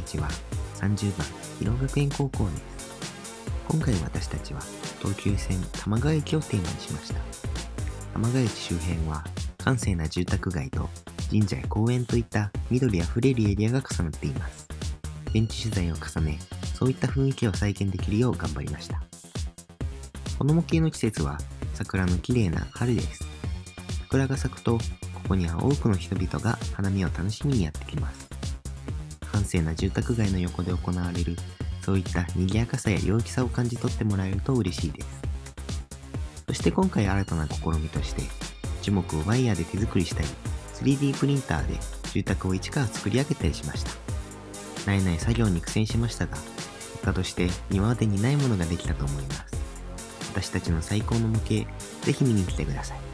ちは30番広尾学園高校です。今回私たちは東急線玉川駅をテーマにしました。玉川駅周辺は閑静な住宅街と神社や公園といった緑あふれるエリアが重なっています。現地取材を重ね、そういった雰囲気を再現できるよう頑張りました。この模型の季節は桜の綺麗な春です。桜が咲くと、ここには多くの人々が花見を楽しみにやってきます。閑静な住宅街の横で行われる、そういった賑やかさや陽気さを感じ取ってもらえると嬉しいです。そして今回新たな試みとして、樹木をワイヤーで手作りしたり、3D プリンターで住宅を一から作り上げたりしました。慣れない作業に苦戦しましたが、結果として今までにないものができたと思います。私たちの最高の模型、ぜひ見に来てください。